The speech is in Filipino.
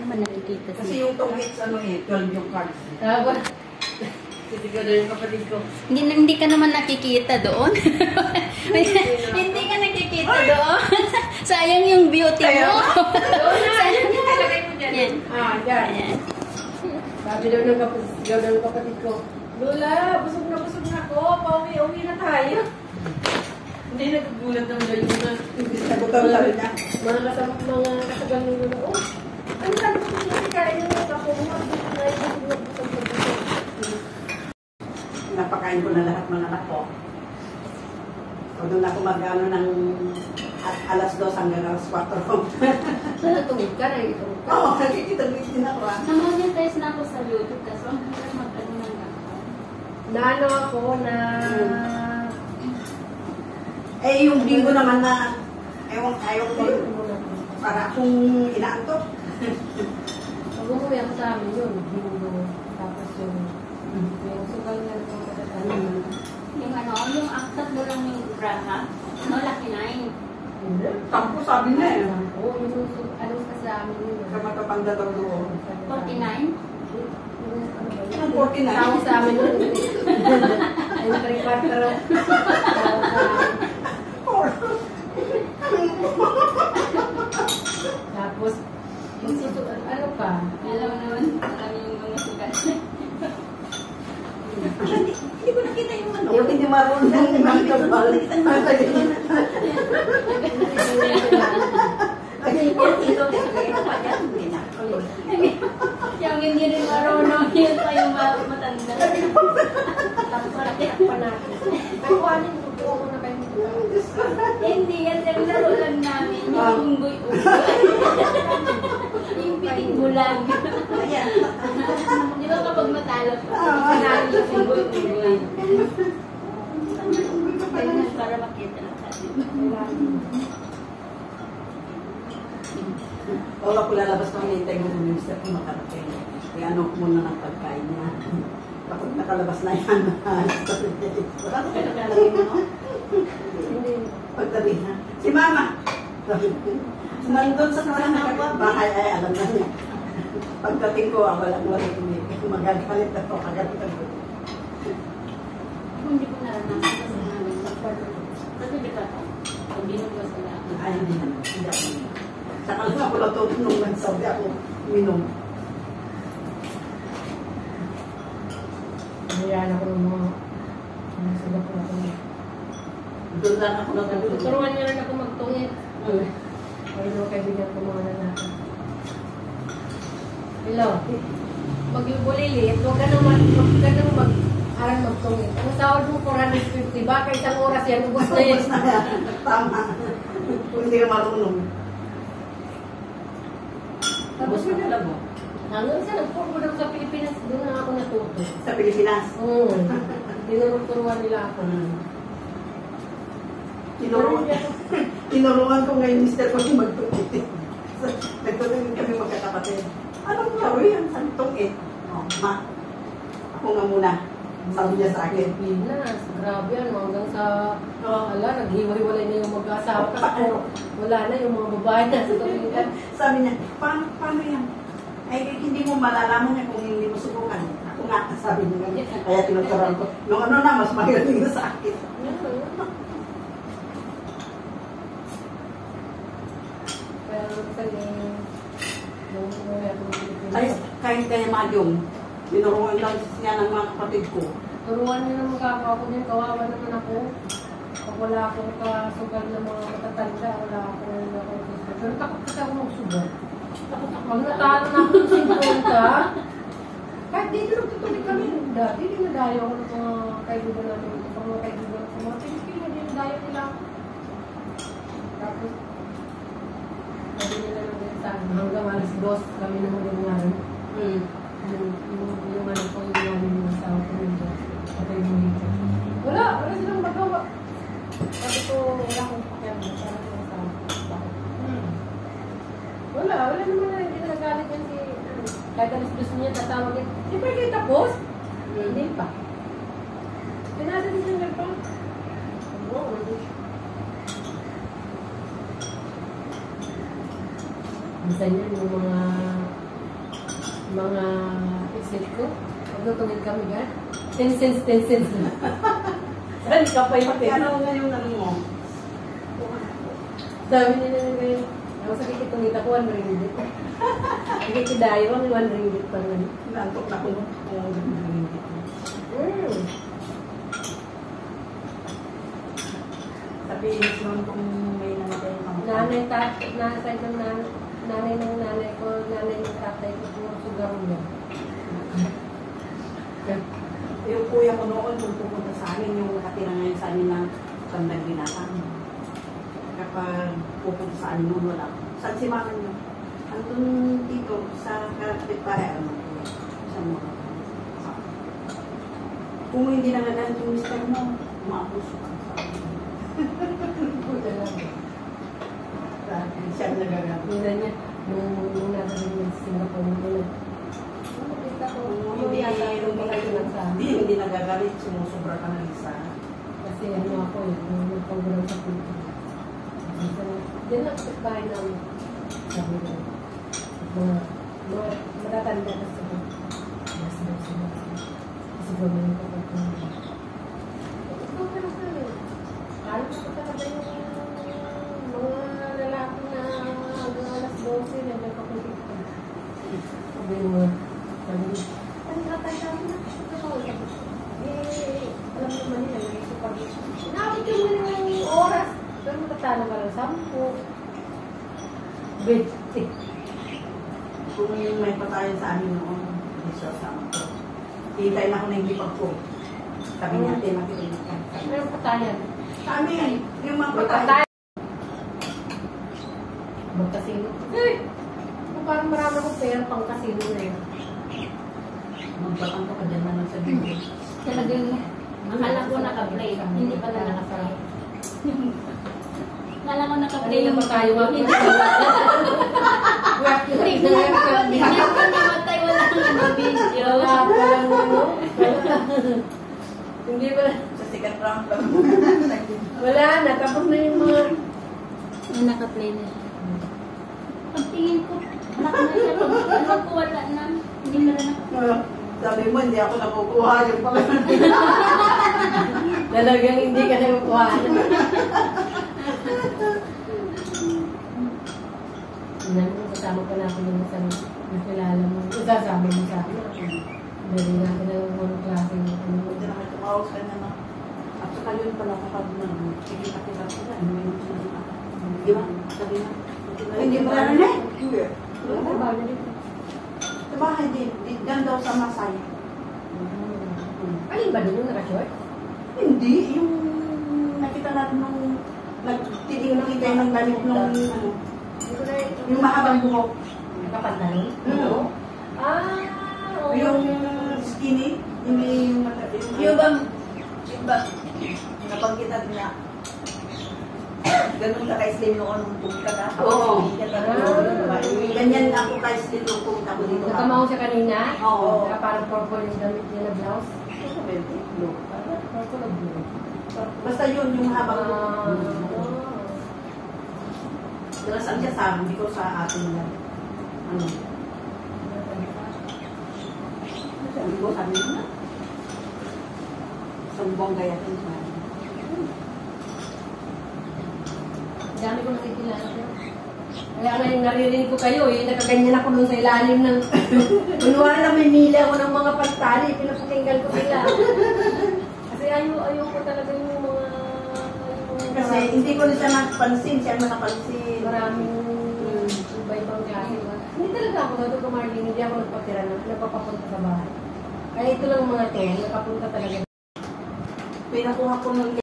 naman nakikita Kasi siya. yung tongits, ano eh, 12 yung cards. Tama. Siguro yung kapatid ko. Hindi ka naman nakikita doon. Hindi ka nakikita doon. Sayang yung beauty mo. Sayang yung Ilagay mo dyan. Yan. Dyan. Ayan. Sabi daw ng kapatid ko, Lola, busog na ako. Pauwi-uwi na tayo. Hindi nagkagulat naman daw yung mga Nagutom sabi niya. mga kasagal ng Lola. Oh, ano sabi ko yung kain ng ako? Napakain ko na lahat ng anak ko. So doon ako mag-ano ng alas 2 hanggang alas 4. Sana tumig ka na ito. Oo, nakikita-wit din ako ah. Namonetize na ako sa YouTube kasi ang hirap mag-ano ng account. Naano ako na... Eh yung bingo naman na, ayaw ko yun. Para akong inaantok. Pag umuwi ako sa amin yun, bingo. Tapos yung sugal nga ng mga katatanan. Yung ano, yung aktat mo lang yung braha, no, laki na yun. Tampo sabi niya eh. Oo, yung ano kasi sa amin yun. Sa matapanda daw doon. 49? Ang 49? Tawag sa amin yun. Yung 3/4. Tapos, yung ano pa? Alam naman, alam yung mga sugat. Hindi ko nakita yung ano. Yung hindi marunong ng mga kabal. Yung hindi rin marunong, yun pa yung matanda. Tapos, pa natin. Ay, kuhanin mo. Buo ko na kayo. Hindi, kasi ang laro lang namin, yung unggoy-unggoy. Yung piting bulag. Di ba kapag matalo ka, panalo yung unggoy-unggoy. Para makita lang natin. Wala ko lalabas ng hintay mo ng minister kung makarating. Kaya ano ko muna ng pagkain niya. Kapag nakalabas na yan, wala ko kayo nakalagay mo, no? Pagdating na, si Mama! Nandun sa bahay ay alam na niya. Pagdating ko, walang magagalit ako, kagalitan ko. Hindi ko naranasan kasi namin. Kasi di ba ito? Pag binugas ko lang. Ay, hindi naman. Hindi ako minum. Saka lang ako natulog nung nagsabi ako minum. Hayaan ako ng mga sagot ko ako. Doon lang ako natulog. Turuan niyo rin ako magtungit. Ay, no, kaibigan ko mga lalaki. Hello. Mag-bulilit, huwag ka nang mag-aral magtungit. Ang sahod mo 450 ba? Kaya isang oras yan, ubos na yan. Tama. Kung hindi ka marunong. Tapos mo alam mo? Hanggang sa nagpuro daw sa Pilipinas, doon na ako natuto. Sa Pilipinas? Oo. Tinuruan nila ako. Tinuruan ko ngayon, Mr. ko yung magtungit. Nagtungit kami magkakapatid. Anong laro yan? Saan tungit? Oh, ma. Ako nga muna. Sabi niya sa akin. Pilipinas, grabe yan. Hanggang sa, naghiwa-hiwalay na yung mag-asawa. Kasi wala na yung mga babae na sa tulingan. Sabi niya, paano yan? Ay, hindi mo malalaman niya kung hindi mo subukan. Ako nga, sabi niya. Kaya tinuturuan ko. Nung ano na, mas magaling na sa akin. Pero kasi, Kahit kaya madyong, tinuruan lang siya ng mga kapatid ko. turuan niyo ng kapwa ko din, kawawa naman ako. Pag wala akong kasugal ng mga matatanda, wala akong kasugal. Pero takot kasi ako magsugal. Pag natalo na ako ng 50, kahit dito nagtutuloy kami, dati dinadayo ako ng mga kaibigan namin, mga kaibigan ko, mga Pilipino, dinadayo nila ako. Tapos, sabi nila lang din sa akin, hanggang alas 2 kami naman din ngayon. Yung ano ko, yung namin yung asawa ko yun dyan. Patay mo dito. Wala silang magawa. Sabi ko, wala akong pakialam. Para sa asawa ko. Wala naman na, hindi na nagalit yan si, kahit alas gusto niya tatawagin, di ba kayo tapos? Hindi pa. Pinasa din siyang gagpa. Oo, minsan yan yung mga mga exit ko. Magtutungin kami gan. 10 cents, 10 cents na. Saan ka pa yung Pati ano nga yung ano mo? Sabi nila ngayon, ako sa kikitungit ako, 1 ringgit. Kikidayo, 1 ringgit pa rin. Nantok na kung hindi. Sa Pilis noon kung may namatay yung mga Nanay ng nanay ko, nanay ng tatay ko, kung sugar mo. Yung kuya ko noon, kung pupunta sa amin, yung nakatira ngayon sa amin ng Sandang Binatang. Kapag pupunta sa amin noon, wala. Saan si mama niyo? Andun dito, sa kapitbahay, ano po, sa mga. Kung hindi nagagalit yung mister mo, maabuso ka sa amin. Puta lang. Siya nagagalit. Minsan niya, nung nasa rin sa Singapore, nung nakita ko, yung yata, yung mga lang sa amin. Hindi nagagalit, sumusobra ka na isa. Kasi ano ako eh, nung nagpagulong sa kulto. Diyan lang sa bahay namin. Sabi ko, mga matatanda na sa mga sila. Kasi gawin ko ito. Ito ka na sa amin. Alam ko talaga yung mga lalaki na hanggang alas 12 na nagpapulit ko. Sabi mo, ang tatay namin na. Alam naman nila, nakakit yung mga oras. Pero matatalo ka lang 10. 20. Kung may patayan sa amin noon, hindi siya sama ko. Hintay na ako ng hipag ko. Sabi niya, makikinig ka. Mayroong patayan. Sa amin, yung mga May patayan. patayan. Magkasino. Eh! Kung parang marami akong pera pang kasino na yun. Magbatang ka pa dyan naman sa video. Talagang, akala ko naka-play. Hindi pala naka-play. Akala ko naka-play yung tayo. Hindi ko namatay, wala kang video. Wala pa lang ano. Hindi ba? Sa sikat rank lang. Wala na. Tapos na yung mga... Yung naka-play na siya. Pagtingin ko, wala ka na siya. Pag ko wala na, hindi mo na naka-play. Sabi mo, hindi ako nakukuha yung pala. Talagang hindi ka nakukuha. Kasama pa natin yung isang nakilala mo. Sasabi mo sa akin. Dali natin ang mga klase mo. Hindi naman tumawag ka na na. At saka yun pala kapag nakikita sila, hindi mo sila. Di ba? Sabi na. Hindi mo na rin eh. Sa bahay din. Diyan daw sa Masay. Alin ba doon yung naka-short? Hindi. Yung nakita natin nung nagtitingin kayo ng damit nung ano. Yung mahabang buhok. Nakapantalon? Oo. Oo. Yung skinny, hindi yung Yung bang napagkita niya, ganun ka ka-slim noon nung pumunta ka. Oo. Ganyan ako ka-slim nung pumunta ko dito. Nakamaw siya kanina? Oo. Na parang purple yung damit niya na blouse? Blue. Purple o blue? Basta yun, yung mahabang buhok. Ah. Dalasan siya sa amin, hindi ko sa atin lang. Ano? Sabi ko, sabi ko na. Sumbong gaya rin sa amin. Dami ko nakikilala ko. Kaya ngayon naririnig ko kayo eh, nakaganyan ako dun sa ilalim ng... Kunwari na may nila ako ng mga pantali, pinapakinggan ko sila. Kasi ayaw ko talaga yung mga... Kasi hindi ko siya napansin, siya nakapansin. Maraming iba-ibang klase. Hindi talaga ako natuto Marlene, hindi ako nagpatira na, nagpapapunta sa bahay. Kaya ito lang mga to, nakapunta talaga. Pinakuha ko ng